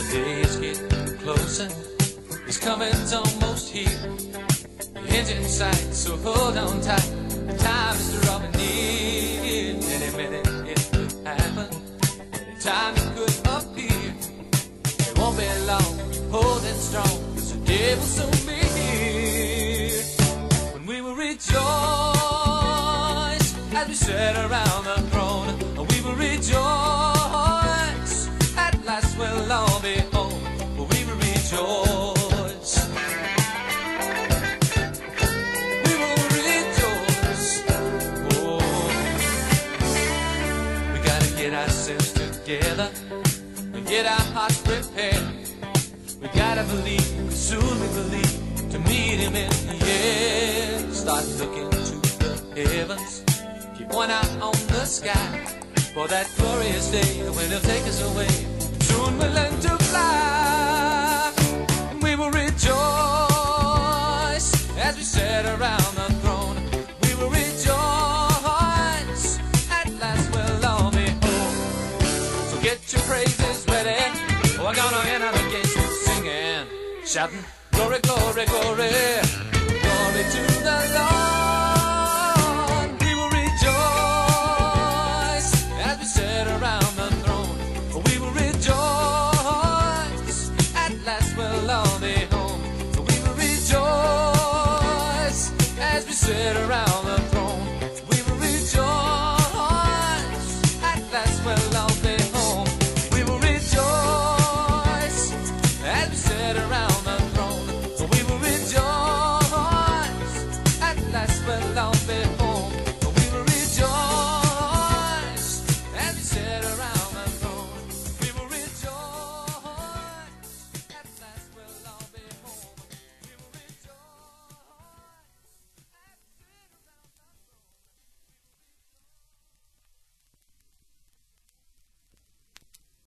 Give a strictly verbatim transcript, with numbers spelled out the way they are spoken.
day is getting closer, his coming's almost here. The engine's sight, so hold on tight, the time is drawing near. Any minute it could happen, any time it could appear. It won't be long, holding strong, cause the day will soon be here. When we will rejoice as we sit around the throne, we will rejoice, at last we'll all be home. We will rejoice, we will rejoice. Oh, we gotta get ourselves together and get our hearts prepared. We gotta believe, soon we believe, to meet him in the air. Start looking to the heavens, keep one eye on the sky, for that glorious day when he'll take us away. Soon we'll learn to fly, and we will rejoice as we sit around the throne. We will rejoice, at last we'll all be home. So get your praises ready, we're gonna enter the gates singing, shouting, glory, glory, glory, glory to the Lord.